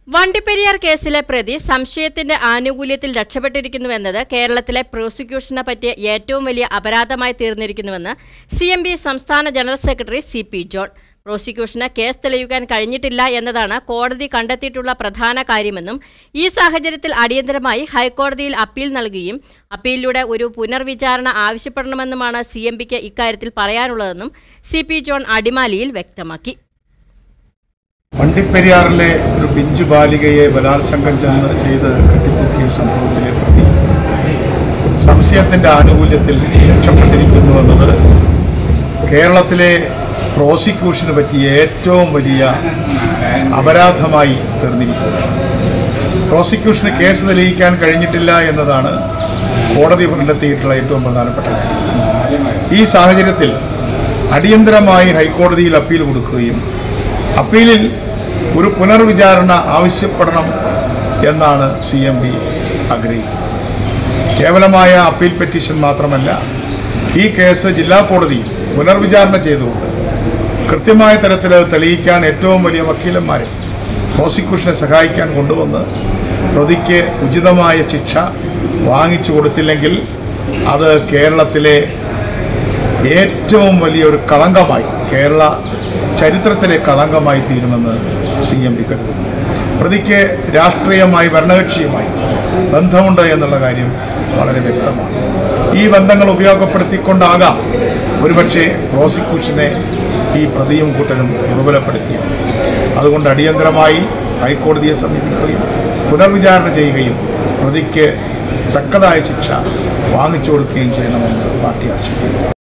വണ്ടിപ്പെരിയാർ കേസിലെ പ്രതി സംശയത്തിന്റെ ആനുകൂല്യത്തിൽ രക്ഷപ്പെട്ടിരിക്കുന്നുവെന്നത് കേരളത്തിലെ പ്രോസിക്യൂഷനെ പറ്റിയ ഏറ്റവും വലിയ അപരാധമായി തീർന്നിരിക്കുന്നുവെന്ന് CMB സംസ്ഥാന ജനറൽ സെക്രട്ടറി CP ജോൺ. പ്രോസിക്യൂഷന് കേസ് തെളിയിക്കാൻ കഴിഞ്ഞിട്ടില്ല എന്നതാണ് കോടതി കണ്ടെത്തിയിട്ടുള്ള പ്രധാന കാര്യമെന്നും ഈ സാഹചര്യത്തിൽ അടിയന്തരമായി ഹൈക്കോടതിയിൽ അപ്പീൽ നൽകുകയും അപ്പീലിലൂടെ ഒരു പുനർവിചാരണ ആവശ്യപ്പെടണമെന്നുമാണ് CMBക്ക് ഇക്കാര്യത്തിൽ പറയാനുള്ളതെന്നും CP ജോൺ അടിമാലിയിൽ വ്യക്തമാക്കി. വണ്ടിപ്പെരിയാറിലെ ഒരു പിഞ്ചു ബാലികയെ ബലാത്സംഗം ചെയ്ത് കെട്ടിത്തൂക്കിയ സംഭവത്തിലെ പ്രതി സംശയത്തിൻ്റെ ആനുകൂല്യത്തിൽ രക്ഷപ്പെട്ടിരിക്കുന്നുവെന്നത് കേരളത്തിലെ പ്രോസിക്യൂഷന് പറ്റിയ ഏറ്റവും വലിയ അപരാധമായി തീർന്നിരിക്കുകയാണ്. പ്രോസിക്യൂഷന് കേസ് തെളിയിക്കാൻ കഴിഞ്ഞിട്ടില്ല എന്നതാണ് കോടതി കണ്ടെത്തിയിട്ടുള്ള ഏറ്റവും പ്രധാനപ്പെട്ട കാര്യം. ഈ സാഹചര്യത്തിൽ അടിയന്തരമായി ഹൈക്കോടതിയിൽ അപ്പീൽ കൊടുക്കുകയും അപ്പീലിൽ ഒരു പുനർവിചാരണ ആവശ്യപ്പെടണം എന്നാണ് CMB ആഗ്രഹിക്കുന്നത്. കേവലമായ അപ്പീൽ പെറ്റീഷൻ മാത്രമല്ല, ഈ കേസ് ജില്ലാ കോടതിയിൽ പുനർവിചാരണ ചെയ്തുകൊണ്ട് കൃത്യമായ തരത്തിൽ തെളിയിക്കാൻ ഏറ്റവും വലിയ വക്കീലന്മാരെ പ്രോസിക്യൂഷനെ സഹായിക്കാൻ കൊണ്ടുവന്ന് പ്രതിക്ക് ഉചിതമായ ശിക്ഷ വാങ്ങിച്ചു കൊടുത്തില്ലെങ്കിൽ അത് കേരളത്തിലെ ഏറ്റവും വലിയൊരു കളങ്കമായി, കേരള ചരിത്രത്തിലെ കളങ്കമായി തീരുമെന്ന് CMB കരുതുന്നു. പ്രതിക്ക് രാഷ്ട്രീയമായി ഭരണകക്ഷിയുമായി ബന്ധമുണ്ട് എന്നുള്ള കാര്യം വളരെ വ്യക്തമാണ്. ഈ ബന്ധങ്ങൾ ഉപയോഗപ്പെടുത്തിക്കൊണ്ടാകാം ഒരുപക്ഷെ പ്രോസിക്യൂഷനെ ഈ പ്രതിയും കൂട്ടരും ദുർബലപ്പെടുത്തിയത്. അതുകൊണ്ട് അടിയന്തരമായി ഹൈക്കോടതിയെ സമീപിക്കുകയും പുനർവിചാരണ ചെയ്യുകയും പ്രതിക്ക് തക്കതായ ശിക്ഷ വാങ്ങിച്ചു കൊടുക്കുകയും ചെയ്യണമെന്ന് പാർട്ടി ആവശ്യപ്പെടുന്നു.